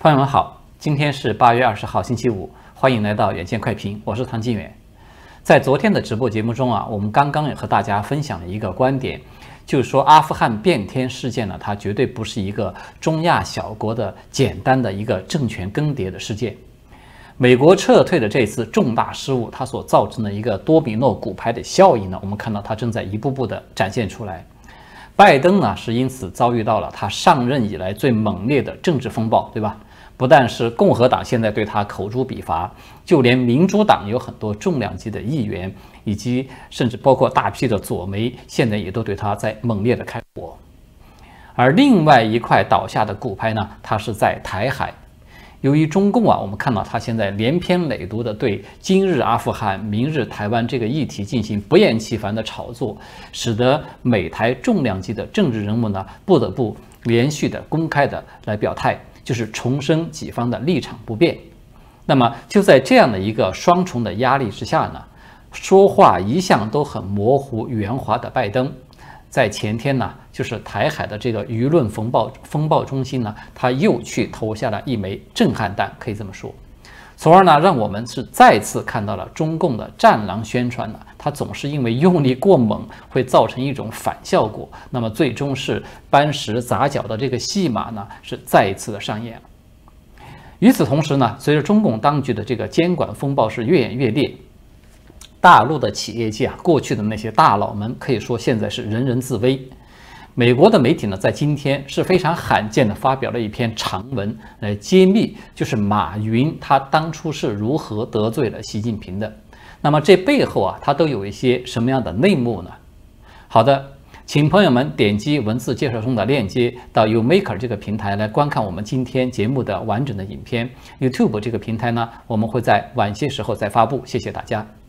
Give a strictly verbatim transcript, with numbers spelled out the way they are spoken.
朋友们好，今天是八月二十号星期五，欢迎来到远见快评，我是唐金远。在昨天的直播节目中啊，我们刚刚也和大家分享了一个观点，就是说阿富汗变天事件呢，它绝对不是一个中亚小国的简单的一个政权更迭的事件。美国撤退的这次重大失误，它所造成的一个多米诺骨牌的效应呢，我们看到它正在一步步的展现出来。拜登呢是因此遭遇到了他上任以来最猛烈的政治风暴，对吧？不但是共和党现在对他口诛笔伐，就连民主党有很多重量级的议员，以及甚至包括大批的左媒，现在也都对他在猛烈的开火。而另外一块倒下的骨牌呢，它是在台海。由于中共啊，我们看到他现在连篇累牍的对今日阿富汗、明日台湾这个议题进行不厌其烦的炒作，使得美台重量级的政治人物呢，不得不连续的公开的来表态，就是重申己方的立场不变。那么就在这样的一个双重的压力之下呢，说话一向都很模糊圆滑的拜登，在前天呢，就是台海的这个舆论风暴风暴中心呢，他又去投下了一枚震撼弹，可以这么说，从而呢，让我们是再次看到了中共的战狼宣传呢，它总是因为用力过猛，会造成一种反效果，那么最终是搬石砸脚的这个戏码呢，是再一次的上演了。与此同时呢，随着中共当局的这个监管风暴是越演越烈，大陆的企业界啊，过去的那些大佬们可以说现在是人人自危。美国的媒体呢，在今天是非常罕见的发表了一篇长文来揭秘，就是马云他当初是如何得罪了习近平的。那么这背后啊，它都有一些什么样的内幕呢？好的，请朋友们点击文字介绍中的链接，到 YouMaker 这个平台来观看我们今天节目的完整的影片。YouTube 这个平台呢，我们会在晚些时候再发布。谢谢大家。